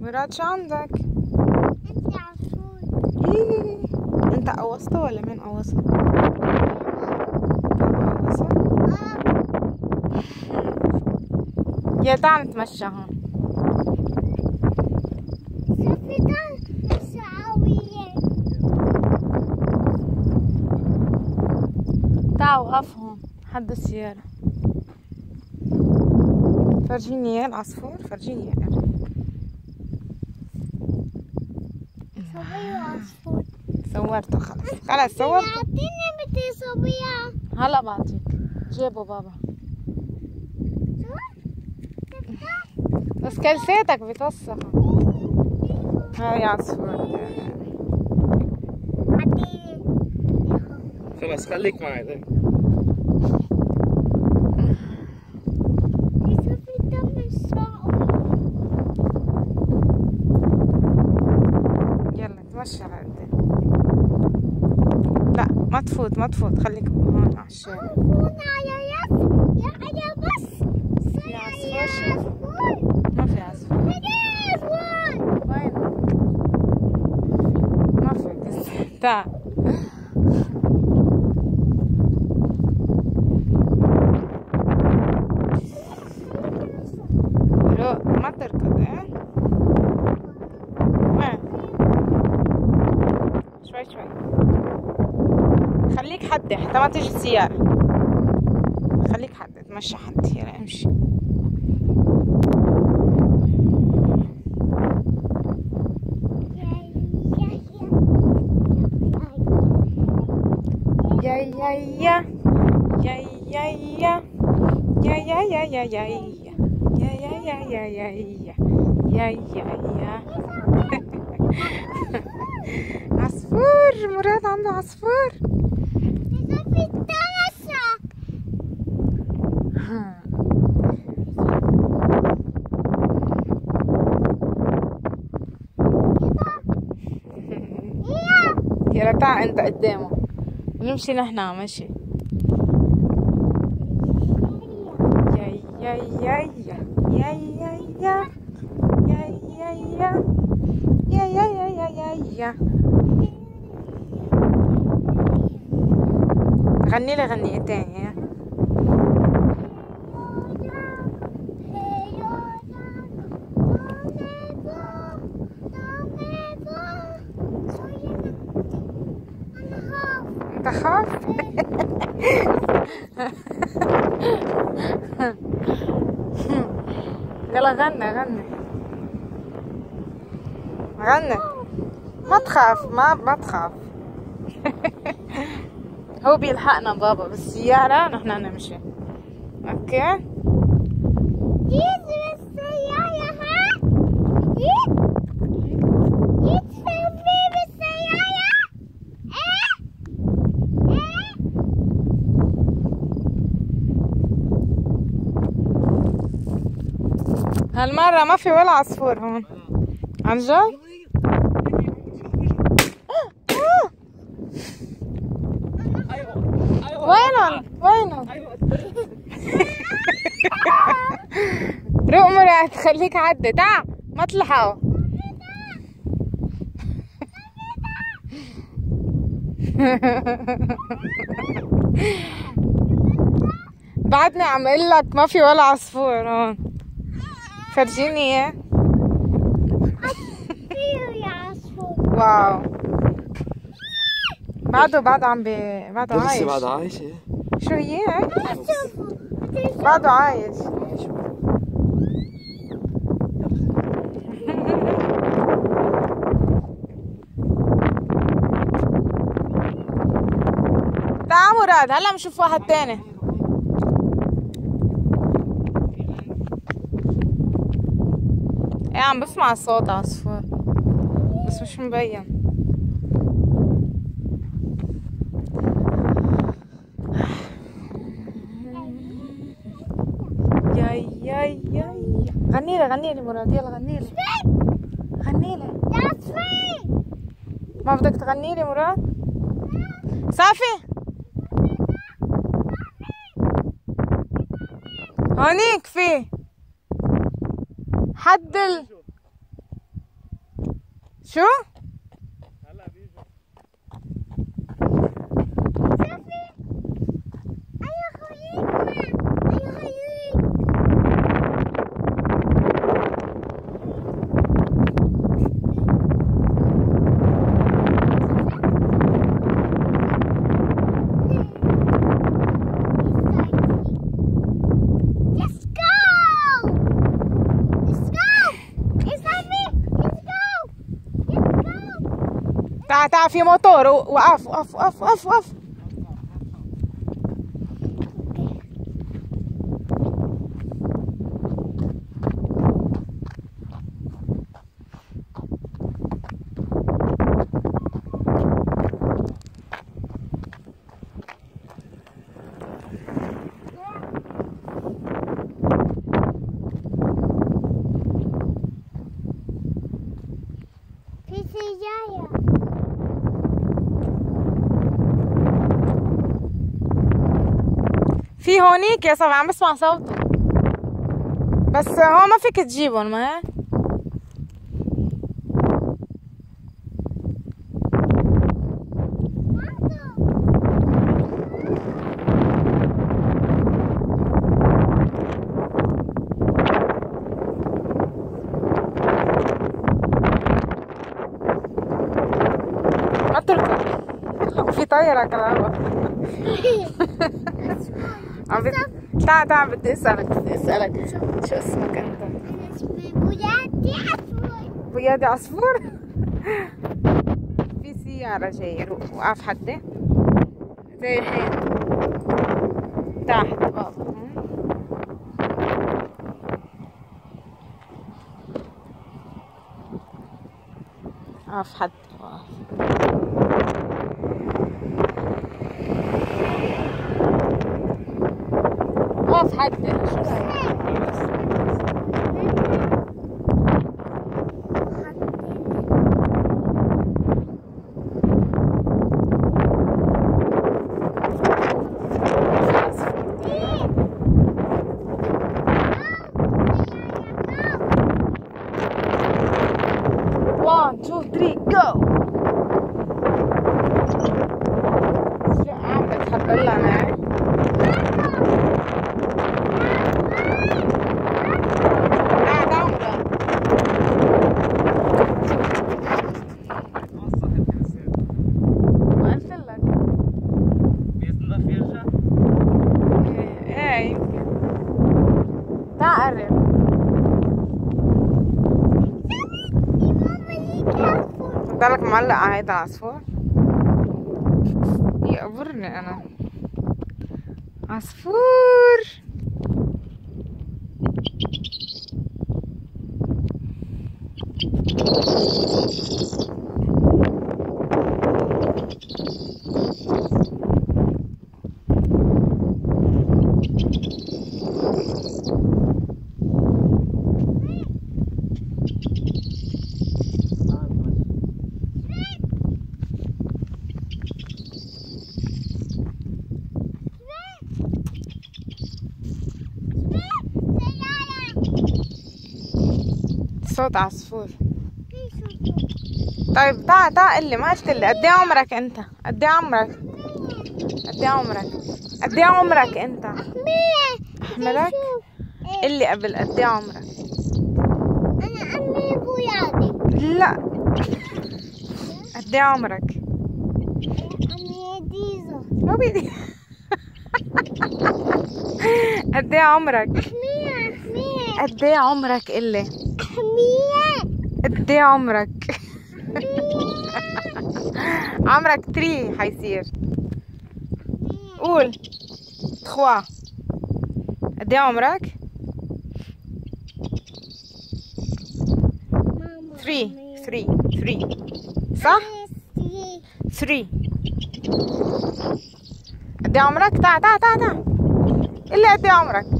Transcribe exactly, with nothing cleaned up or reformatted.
مراد شو عندك؟ انت عصفور. إيه. انت قوصته ولا مين قوصه؟ بابا قوصه؟ اه. يا تعال نتمشى هون. سفيدة سعوية. تعال وقف هون حد السيارة. فرجيني اياه العصفور، فرجيني اياه. صبية عصفور. صورته خلص، خلص صورته. اعطيني بدي صبية. هلا بعطيك، جيبه بابا. بس كلفتك بتوسخ. هاي عصفور. اعطيني. خلاص خليك معي ذا. سفيدة من سعوية. يلا تمشى لقدام. لا ما تفوت ما تفوت، خليك هون على الشارع. هنا يا ياس يا يا بس. في عصفور؟ عصفور. ما في عصفور. هنا عصفور. وين؟ ما في بس. تعال. رو ما تركض ايه؟ وين؟ شوي شوي. خليك حدي حتى ما تجي السيارة. خليك حدي، تمشى حدي. يلا امشي. يا يا يا يا يا يا يا يا يا يا يا يا يا يا يا يا يا يا يا عصفور. مراد عنده عصفور. يلا تعال انت قدامه ونمشي نحن ماشي. يا يا يا يا يا يا يا يا يا يا يا يا يا يا يا يا. غني لي غنيتين يا. انت خاف؟ يلا غني غني غني. ما تخاف، ما ما تخاف. هو بيلحقنا بابا بالسيارة، نحن نمشي. اوكي؟ جيت بالسيارة ها؟ جيت؟ جيت سوي بالسيارة؟ ايه؟ ايه؟ هالمرة ما في ولا عصفور هون. عن جد؟ وينهم؟ وينهم؟ روق مراد، خليك عدي. تعا ما تلحقوا. بعدني عم اقول لك ما في ولا عصفور هون. فرجيني اياه. يا عصفور. واو. بعده بعده عم بي بعده عايش. لسه بعد عايش ايه؟ شو هي هاي؟ بعده عايش. تعال مراد، هلا بنشوف واحد تاني. ايه عم بسمع صوت عصفور بس مش مبين. يا يا يا غني لي غني لي مراد، يلا غني لي غني لي. يا عصفور. ما بدك تغني لي مراد؟ صافي هونيك في حد ال... شو؟ هلا بيجوا. شوفي أيوة خليك أيوة خليك Let's go! Let's go! It's happy! Let's go! Let's go! تعال تعال في موتور. وقف وقف وقف وقف وقف. في سيارة في هونيك يا صبي عم بسمع صوته، بس هو ما فيك تجيبهم. ما ما تركب. في طيارة كهرباء. عم بت... تعال تعال بدي اسألك بدي اسألك شو اسمك انت؟ أنا اسمي بولادي عفوا بيادي عصفور. في سيارة جاية وقف حدي زي الحين تحت بابا. وقف حد وقف. وقف حد شو رايك؟ one two three go. شو عم بتحضر لنا؟ قاعد عمرك. ما قلت لك. بإذن الله يرجع. ايه يمكن. تعال قرب. بالك معلق على هيدا العصفور؟ يقبرني انا. عصفور صوت عصفور. طيب تعال تعال قلي. ما قلت لي قد ايه عمرك انت؟ قد ايه عمرك؟ قد ايه عمرك؟ قد ايه عمرك انت؟ احمرك؟ قلي قبل قد ايه عمرك؟ أنا أمي بولادي لا قد ايه عمرك؟ أمي ديزو ما بيدي. قد ايه عمرك؟ مية مية قد ايه عمرك قلي؟ مية قد ايه عمرك؟ عمرك ثلاثة حيصير. قول تخوا. قد ايه عمرك؟ ثلاثة ثلاثة ثلاثة صح؟ ثلاثة. قد ايه عمرك؟ تعال تعال تعال تعال. قلي قد ايه عمرك؟